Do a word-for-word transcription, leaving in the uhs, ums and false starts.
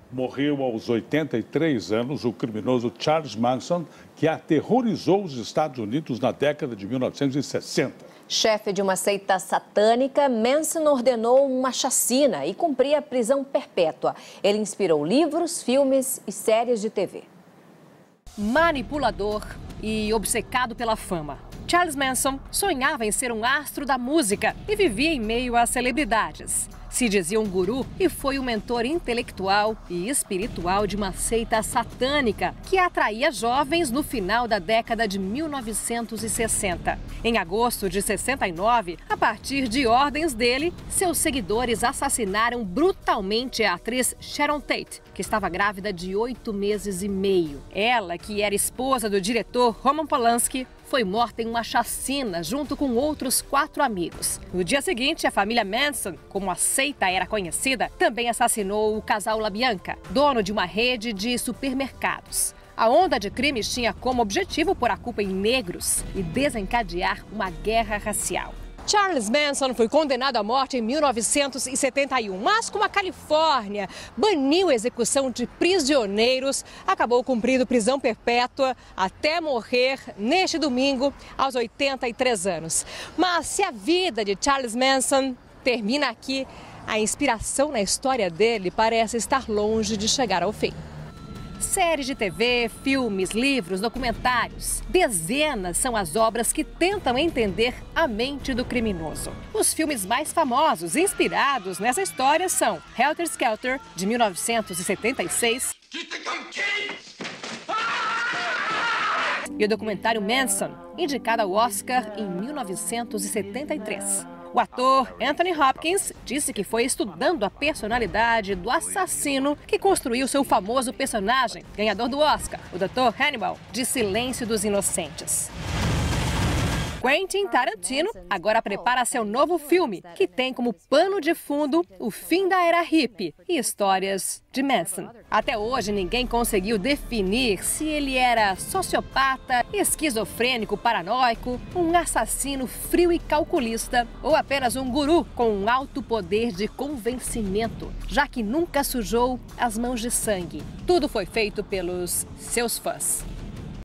Morreu aos oitenta e três anos o criminoso Charles Manson, que aterrorizou os Estados Unidos na década de mil novecentos e sessenta. Chefe de uma seita satânica, Manson ordenou uma chacina e cumpria prisão perpétua. Ele inspirou livros, filmes e séries de T V. Manipulador e obcecado pela fama, Charles Manson sonhava em ser um astro da música e vivia em meio a celebridades. Se dizia um guru e foi o mentor intelectual e espiritual de uma seita satânica que atraía jovens no final da década de mil novecentos e sessenta. Em agosto de sessenta e nove, a partir de ordens dele, seus seguidores assassinaram brutalmente a atriz Sharon Tate, que estava grávida de oito meses e meio. Ela, que era esposa do diretor Roman Polanski, foi morta em uma chacina junto com outros quatro amigos. No dia seguinte, a família Manson, como a seita era conhecida, também assassinou o casal LaBianca, dono de uma rede de supermercados. A onda de crimes tinha como objetivo pôr a culpa em negros e desencadear uma guerra racial. Charles Manson foi condenado à morte em mil novecentos e setenta e um, mas como a Califórnia baniu a execução de prisioneiros, acabou cumprindo prisão perpétua até morrer neste domingo, aos oitenta e três anos. Mas se a vida de Charles Manson termina aqui, a inspiração na história dele parece estar longe de chegar ao fim. Séries de T V, filmes, livros, documentários. Dezenas são as obras que tentam entender a mente do criminoso. Os filmes mais famosos inspirados nessa história são Helter Skelter, de mil novecentos e setenta e seis, e o documentário Manson, indicado ao Oscar em mil novecentos e setenta e três. O ator Anthony Hopkins disse que foi estudando a personalidade do assassino que construiu seu famoso personagem, ganhador do Oscar, o doutor Hannibal, de Silêncio dos Inocentes. Quentin Tarantino agora prepara seu novo filme, que tem como pano de fundo o fim da era hippie e histórias de Manson. Até hoje, ninguém conseguiu definir se ele era sociopata, esquizofrênico, paranoico, um assassino frio e calculista ou apenas um guru com um alto poder de convencimento, já que nunca sujou as mãos de sangue. Tudo foi feito pelos seus fãs.